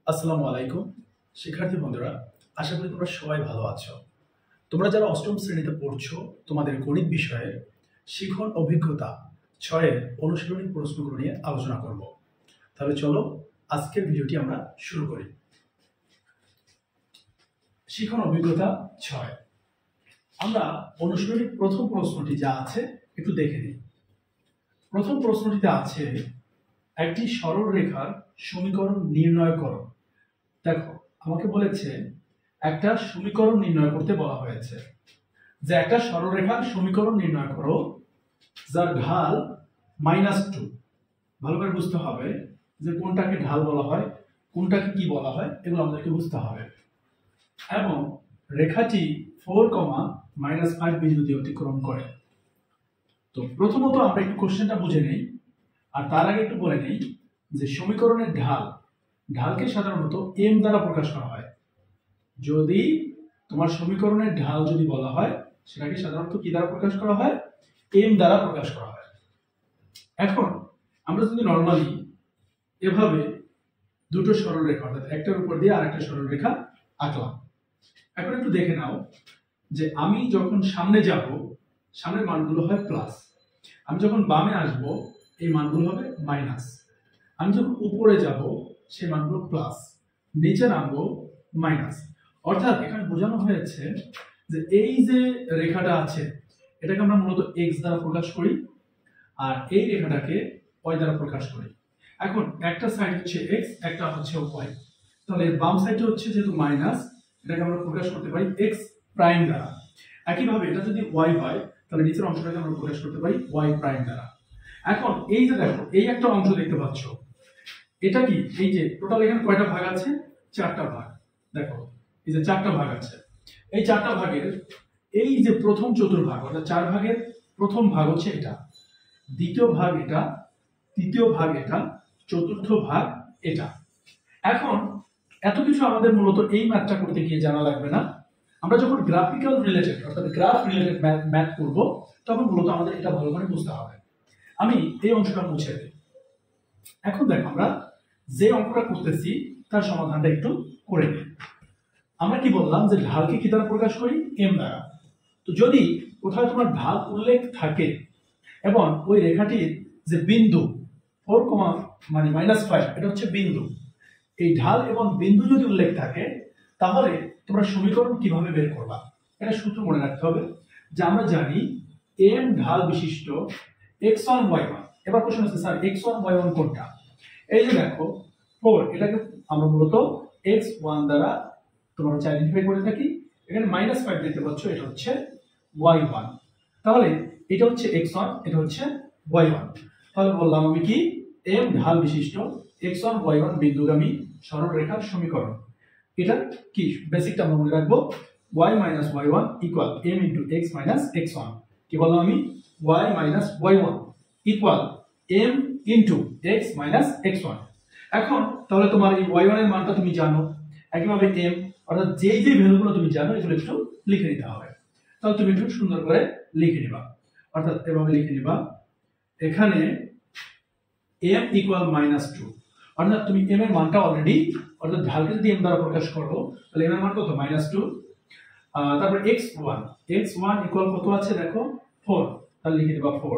আসসালামু আলাইকুম শিক্ষার্থী বন্ধুরা, আশা করি তোমরা সবাই ভালো আছো। তোমরা যারা অষ্টম শ্রেণীতে পড়ছো, তোমাদের গণিত বিষয়ে শিখন অভিজ্ঞতা 6-এর অনুশীলনী প্রশ্নগুলো নিয়ে আলোচনা করব। তাহলে চলো আজকের ভিডিওটি আমরা শুরু করি। শিখন অভিজ্ঞতা 6, আমরা অনুশীলনীর প্রথম প্রশ্নটি যা আছে একটু দেখে নিই। প্রথম প্রশ্নটিতে আছে একটি সরল রেখার সমীকরণ নির্ণয় করো। দেখো, আমাকে বলেছে একটা সমীকরণ নির্ণয় করতে বলা হয়েছে যে একটা সরলরেখার সমীকরণ নির্ণয় করো যার ঢাল -2। ভালো করে বুঝতে হবে যে কোনটাকে ঢাল বলা হয়, কোনটাকে কি বলা হয়, এগুলো আমাদেরকে বুঝতে হবে। এবং রেখাটি 4, -5 বিন্দু দিয়ে অতিক্রম করে। তো প্রথমত আমরা একটু কোশ্চেনটা বুঝে নেই, আর তার আগে একটু বলে নেই যে সমীকরণের ঢালকে সাধারণত m দ্বারা প্রকাশ করা হয়। যদি তোমার সমীকরণের ঢাল যদি বলা হয়, সেটাকে সাধারণত কি দ্বারা প্রকাশ করা হয়? m দ্বারা প্রকাশ করা হয়। এখন আমরা যদি নরমালি এভাবে দুটো সরল রেখা, অর্থাৎ একটার উপর দিয়ে আরেকটা সরল রেখা আঁকলাম। এখন একটু দেখে নাও যে আমি যখন সামনে যাব, সামনের মানগুলো হয় প্লাস। আমি যখন বামে আসব, এই মানগুলো হবে মাইনাস। আমি যখন উপরে যাব, সেই মানগুলো প্লাস। নিচে নামবো মাইনাস। অর্থাৎ এখানে বোঝানো হয়েছে যে এই যে রেখাটা আছে, এটাকে আমরা মূলত x দ্বারা প্রকাশ করি, আর এই রেখাটাকে y দ্বারা প্রকাশ করি। এখন একটা সাইড হচ্ছে x, একটা হচ্ছে y। তাহলে বাম সাইডে হচ্ছে যেহেতু মাইনাস, এটাকে আমরা প্রকাশ করতে পারি x প্রাইম দ্বারা। একইভাবে এটা যদি y হয়, তাহলে নিচের অংশটাকে আমরা প্রকাশ করতে পারি y প্রাইম দ্বারা। এখন এই যে দেখো, এই একটা অংশ দেখতে পাচ্ছ, এটা কি? এই যে টোটাল এখানে কয়টা ভাগ আছে? 4টা ভাগ। দেখো, এই যে 4টা ভাগ আছে। এই 4টা ভাগের এই যে প্রথম চতুর্ভাগ, অর্থাৎ 4 ভাগের প্রথম ভাগ হচ্ছে এটা, দ্বিতীয় ভাগ এটা, তৃতীয় ভাগ এটা, চতুর্থ ভাগ এটা। এখন এত কিছু আমাদের মূলত এই ম্যাথটা করতে গিয়ে জানা লাগবে না। আমরা যখন গ্রাফিক্যাল রিলেটেড, অর্থাৎ গ্রাফ রিলেটেড ম্যাথ করব, তখন মূলত আমাদের এটা ভালো করে বুঝতে হবে। আমি এই অংশটা মুছে দিই। এখন দেখো, আমরা যে অঙ্কটা করতেছি তার সমাধানটা একটু করে নিই। আমরা কি বললাম যে ঢালকে কি দ্বারা প্রকাশ করি? m দ্বারা। তো যদি কোথাও তোমার ঢাল উল্লেখ থাকে এবং ওই রেখাটির যে বিন্দু 4, -5, এটা হচ্ছে বিন্দু, এই ঢাল এবং বিন্দু যদি উল্লেখ থাকে, তাহলে তোমরা সমীকরণ কিভাবে বের করবা? এটা সূত্র মনে রাখতে হবে যে আমরা জানি m ঢাল বিশিষ্ট x1 y1। এবার প্রশ্ন হচ্ছে, স্যার x1 y1 কোনটা? এই যে দেখো 4, এটাকে আমরা মূলত x1 দ্বারা তোমরা আইডেন্টিফাই করে থাকি। এখানে -5 দেখতে পাচ্ছ, এটা হচ্ছে y1। তাহলে এটা হচ্ছে x1, এটা হচ্ছে y1। তাহলে বললাম আমি কি, m ঢাল বিশিষ্ট x1 y1 বিন্দুগামী সরল রেখার সমীকরণ। এটা কি বেসিকটা আমরা মনে রাখবো, y - y1 m × x - x1। কি বললাম আমি? y - y1 m × x - x1। এখন তাহলে তোমার এই y1 এর মানটা তুমি জানো, একইভাবে m, অর্থাৎ যে যে ভ্যালুগুলো তুমি জানো এগুলো একটু লিখে নিতে হবে। তাহলে তুমি একটু সুন্দর করে লিখে নিবা, অর্থাৎ এভাবে লিখে নিবা, এখানে m = -2। অর্থাৎ তুমি m এর মানটা অলরেডি, অর্থাৎ ঢালকে যদি m দ্বারা প্রকাশ করো, তাহলে m এর মান কত? -2। তারপর x1 কত আছে দেখো? 4। তাহলে লিখে দিবা 4।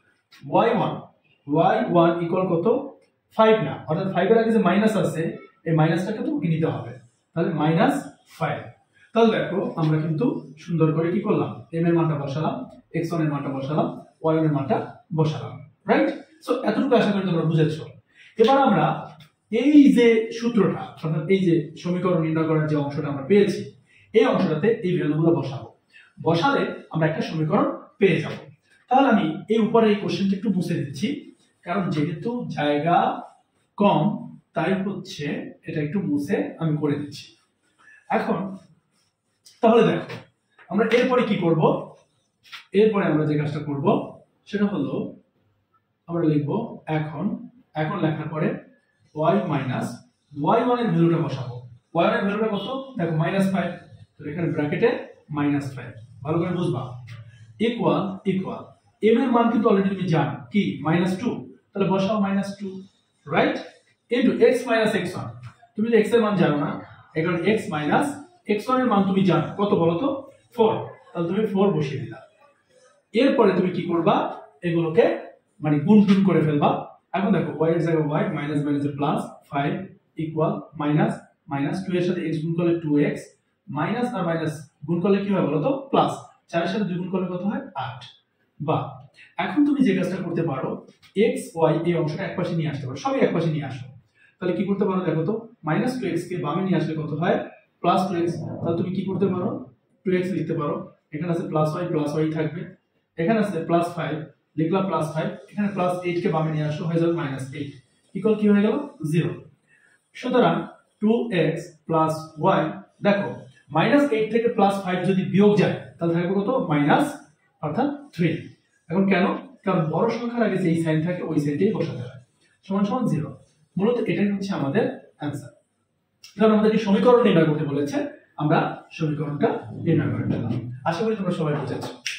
y1 কত? 5 না, অর্থাৎ 5 এর আগে যে মাইনাস আছে, এই মাইনাসটাকে তোমাকে নিতে হবে। তাহলে -5। তাহলে দেখো, আমরা কিন্তু সুন্দর করে কি করলাম, m এর মানটা বসালাম, x1 এর মানটা বসালাম, y1 এর মানটা বসালাম। রাইট? সো এতটুকু আশা করি তোমরা বুঝেছো। এবার আমরা এই যে সূত্রটা, অর্থাৎ এই যে সমীকরণ নির্ণয় করার যে অংশটা আমরা পেয়েছি, এই অংশটাতে এই ভ্যালুগুলো বসাবো। বসালে আমরা একটা সমীকরণ পেয়ে যাব। তাহলে আমি এই উপরে এই কোশ্চেনটা একটু মুছে দিচ্ছি, কারণ যেহেতু জায়গা কম, তাই হচ্ছে এটা একটু মুছে আমি করে দিচ্ছি। এখন তাহলে দেখো, আমরা এরপরে কি করব? এরপরে আমরা যে কাজটা করব সেটা হলো, আমরা লিখব এখন লেখার পরে y - y1 এর ভ্যালুটা বসাবো। y1 এর ভ্যালুটা কত? দেখো -5, তো এখানে ব্র্যাকেটে -5, ভালো করে বুঝবা। ইকুয়াল m এর মান কিন্তু অলরেডি তুমি জানো কি? -2। তাহলে বসাও -2, রাইট? Into x - x1। তুমি যদি x এর মান জানো না, এখন x মাইনাস x1 এর মান তুমি জানো কত বলো তো 4, তাহলে তুমি 4 বসিয়ে দিলা। এরপরে তুমি কি করবা, এগুলোকে মানে গুণ করে ফেলবা। এখন দেখো y এর জায়গায় y মাইনাস মাইনাসে প্লাস 5 ইকুয়াল মাইনাস মাইনাস 2 এর সাথে x গুণ করলে 2x মাইনাস আর মাইনাস গুণ করলে কি হয় বলো তো প্লাস, 4 এর সাথে 2 গুণ করলে কত হয় 8। বা এখন তুমি যে কাজটা করতে পারো, x y এই অংশটা একপাশে নিয়ে আসতে পারো, সবই একপাশে নিয়ে আসো। তাহলে কি করতে পারো দেখো তো, মাইনাস 2x কে বামে নিয়ে আসলে কত হয় প্লাস 2x। তাহলে তুমি কি করতে পারো 2x লিখতে পারো, এখানে আছে প্লাস y থাকবে, এখানে আছে প্লাস 5 লিখলাম প্লাস 5, এখানে প্লাস 8 কে বামে নিয়ে আসো হয়ে যাবে মাইনাস 8 ইকুয়াল কি হয়ে গেল 0। সুতরাং 2x প্লাস y, দেখো মাইনাস 8 থেকে প্লাস 5 যদি বিয়োগ যায় তাহলে থাকবে কত মাইনাস অর্থাৎ 3। এখন কেন, কারণ বড় সংখ্যার আগে যেই সাইন থাকে ওই সাইনটাই বসাতে হয়, সমান সমান 0। মূলত এটাই হচ্ছে আমাদের অ্যানসার। কারণ আমাদেরকে সমীকরণ নির্ণয় করতে বলেছে, আমরা সমীকরণটা নির্ণয় করে ফেললাম। আশা করি তোমরা সবাই বুঝেছো।